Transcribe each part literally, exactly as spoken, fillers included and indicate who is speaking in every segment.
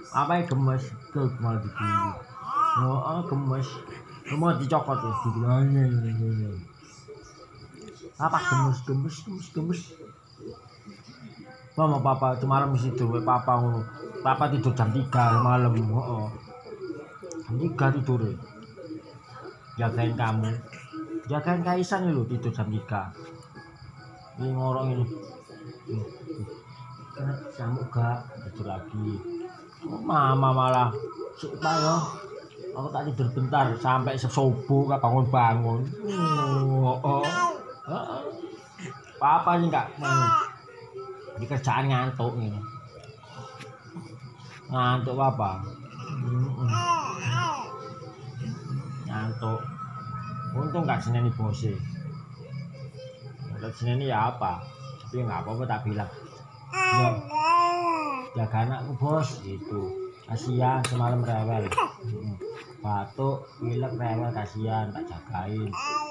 Speaker 1: Apa yang gemes? Tuh malah digigit. Oh, gemes. Mau dicokot ya, digilanya. Apa gemes, gemes, gemes, gemes. Mama papa semalam mesti tidur, papa ngono. Papa tidur jam tiga malam, heeh. Jam tiga tidur. Jagain kamu. Jagain Kaisan lho tidur jam tiga. Ini ngorong ini. Karena kamu gak tidur lagi. Oh, mama malah suka ya. Aku tak tidur bentar sampai subuh gak bangun-bangun. Oh, oh. Oh. Papa ini gak mau. Di kerjaan ngantuk ini. Ngantuk papa. Ngantuk. Untung gak seneni bose. Kalau seneni ya apa? Tapi nggak apa-apa tak bilang. Ya, jaga anakku bos itu. Kasihan semalam rewel. Batuk, pilek, rewel kasihan tak jagain.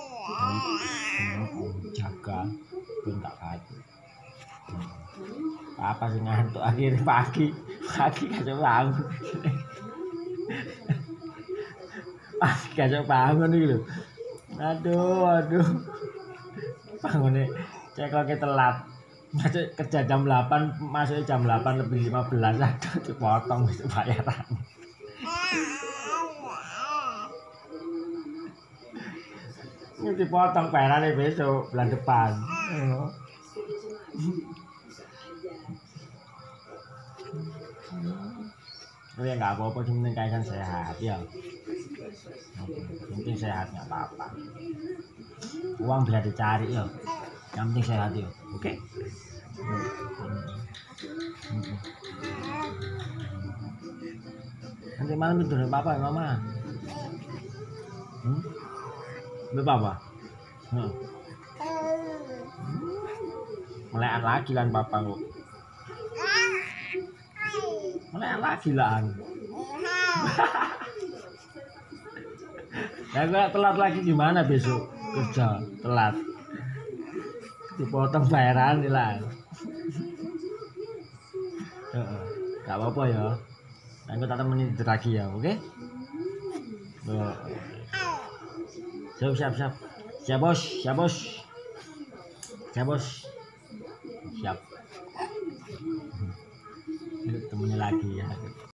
Speaker 1: Jaga, pun tak batuk. Apa sih ngantuk akhirnya pagi, pagi gak bangun. Pagi gak bangun nih lho. Aduh, aduh. Bangunnya cekloknya telat. Masuk kerja jam delapan, masuk jam delapan lebih lima belas. Aduh, dipotong itu bayaran. Ini dipotong bayarannya besok, bulan depan. Oh ya nggak apa-apa, yang penting Kaisan sehat ya. Yang penting sehat nggak apa-apa. Uang bisa dicari ya. Yang penting sehat ya, oke? Okay? Nanti malam tidur papa ya mama. Hmm? Be papa. Hmm. Melekan lagi kan papa kok. Melekan lagi lah. Ya gue telat lagi gimana besok kerja telat. Dipotong bayaran lah. Heeh. Gak apa-apa ya. Aku tak temenin lagi ya, oke? Okay? Oh. Siap, siap, siap. Siap, bos. Siap, bos. Siap, bos. Siap. Temennya lagi ya.